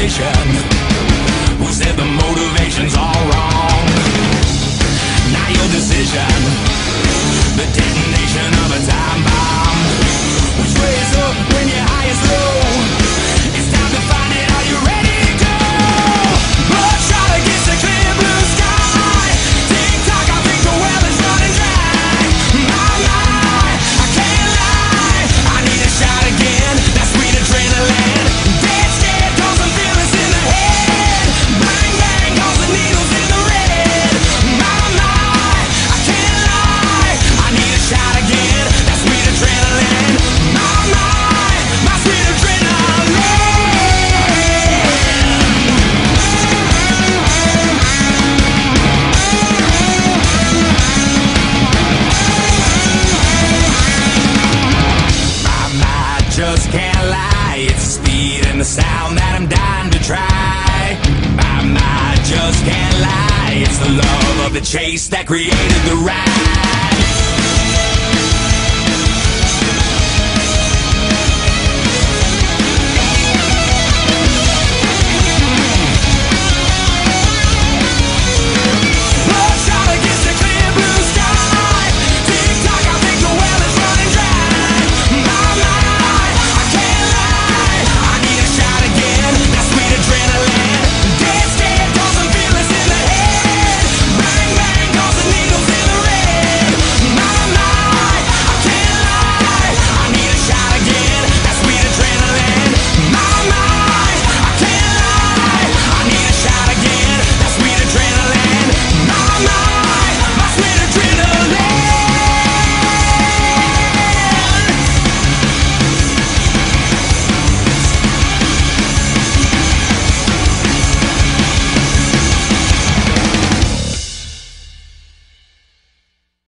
politician who said the motivation's all wrong. Now your decision, the detonation of a time bomb, which raise up when your highest low. It's time to find it. Are you ready to go? Bloodshot against the clear blue sky. Tick tock, I think the well is running dry. My, I can't lie. I need a shot again. That sweet adrenaline. Dead scared, cause I'm feeling in the head. Bang bang, cause the needle's in the red. My, I can't lie. I need a shot again. That sweet adrenaline. My sweet adrenaline. My, just can't lie. It's the speed and the sound that I'm dying to try. My, just can't lie. It's the love of the chase that created the ride.